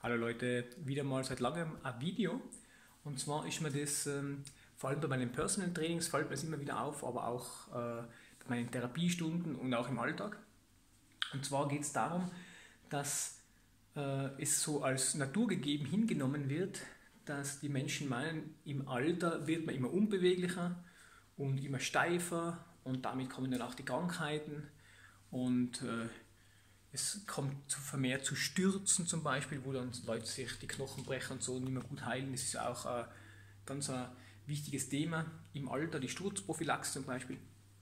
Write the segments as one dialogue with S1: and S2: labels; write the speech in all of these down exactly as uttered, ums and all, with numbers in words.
S1: Hallo Leute, wieder mal seit langem ein Video. Und zwar ist mir das ähm, vor allem bei meinen Personal Trainings fällt mir das immer wieder auf, aber auch äh, bei meinen Therapiestunden und auch im Alltag. Und zwar geht es darum, dass äh, es so als naturgegeben hingenommen wird, dass die Menschen meinen, im Alter wird man immer unbeweglicher und immer steifer und damit kommen dann auch die Krankheiten und äh, es kommt zu, vermehrt zu Stürzen zum Beispiel, wo dann Leute sich die Knochen brechen und so nicht mehr gut heilen. Das ist auch ein ganz ein wichtiges Thema im Alter, die Sturzprophylaxe zum Beispiel.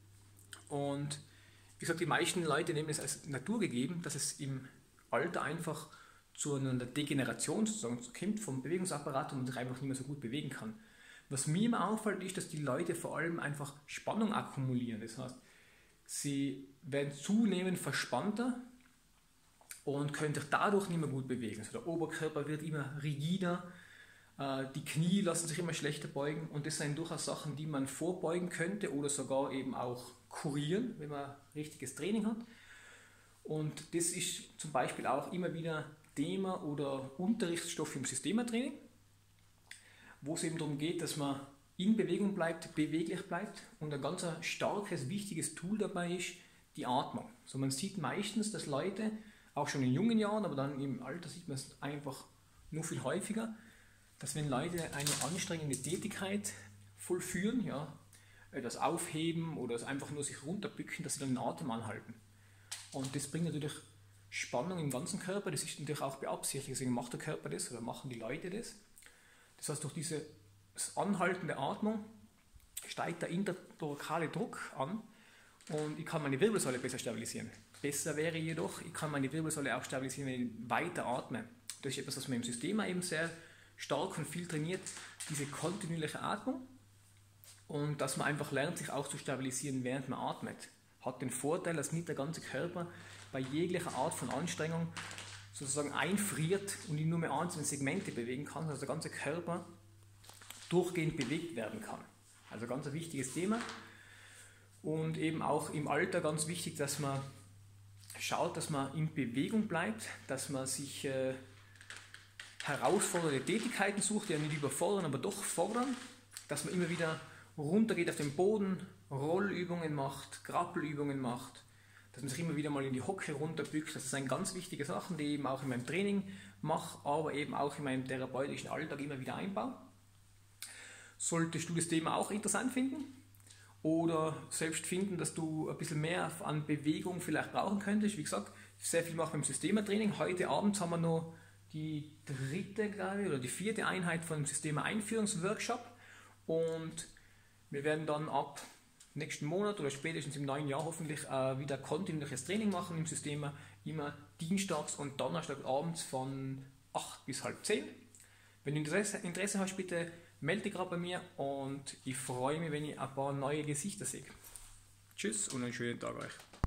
S1: Und wie gesagt, die meisten Leute nehmen es als naturgegeben, dass es im Alter einfach zu einer Degeneration sozusagen kommt vom Bewegungsapparat und man sich einfach nicht mehr so gut bewegen kann. Was mir immer auffällt, ist, dass die Leute vor allem einfach Spannung akkumulieren. Das heißt, sie werden zunehmend verspannter und können sich dadurch nicht mehr gut bewegen. Also der Oberkörper wird immer rigider, die Knie lassen sich immer schlechter beugen und das sind durchaus Sachen, die man vorbeugen könnte oder sogar eben auch kurieren, wenn man richtiges Training hat. Und das ist zum Beispiel auch immer wieder Thema oder Unterrichtsstoff im Systematraining, wo es eben darum geht, dass man in Bewegung bleibt, beweglich bleibt und ein ganz starkes, wichtiges Tool dabei ist die Atmung. So, man sieht meistens, dass Leute, auch schon in jungen Jahren, aber dann im Alter sieht man es einfach nur viel häufiger, dass wenn Leute eine anstrengende Tätigkeit vollführen, ja, das Aufheben oder das einfach nur sich runterbücken, dass sie dann den Atem anhalten. Und das bringt natürlich Spannung im ganzen Körper, das ist natürlich auch beabsichtigt, deswegen macht der Körper das oder machen die Leute das. Das heißt, durch diese Anhalten der Atmung steigt der interthorakale Druck an und ich kann meine Wirbelsäule besser stabilisieren. Besser wäre jedoch, ich kann meine Wirbelsäule auch stabilisieren, wenn ich weiter atme. Das ist etwas, was man im System eben sehr stark und viel trainiert, diese kontinuierliche Atmung und dass man einfach lernt, sich auch zu stabilisieren, während man atmet. Hat den Vorteil, dass nicht der ganze Körper bei jeglicher Art von Anstrengung sozusagen einfriert und ich nur mehr einzelne Segmente bewegen kann, dass der ganze Körper durchgehend bewegt werden kann. Also ganz ein wichtiges Thema und eben auch im Alter ganz wichtig, dass man schaut, dass man in Bewegung bleibt, dass man sich äh, herausfordernde Tätigkeiten sucht, die ja nicht überfordern, aber doch fordern, dass man immer wieder runtergeht auf den Boden, Rollübungen macht, Krabbelübungen macht, dass man sich immer wieder mal in die Hocke runterbückt. Das sind ganz wichtige Sachen, die ich eben auch in meinem Training mache, aber eben auch in meinem therapeutischen Alltag immer wieder einbaue. Solltest du das Thema auch interessant finden oder selbst finden, dass du ein bisschen mehr an Bewegung vielleicht brauchen könntest, wie gesagt, sehr viel mache beim Systematraining. Heute Abend haben wir noch die dritte, glaube ich, oder die vierte Einheit von dem Systema-Einführungsworkshop und wir werden dann ab nächsten Monat oder spätestens im neuen Jahr hoffentlich äh, wieder kontinuierliches Training machen im Systema, immer dienstags und donnerstags abends von acht bis halb zehn. Wenn du Interesse, Interesse hast, bitte melde dich gerade bei mir und ich freue mich, wenn ich ein paar neue Gesichter sehe. Tschüss und einen schönen Tag euch.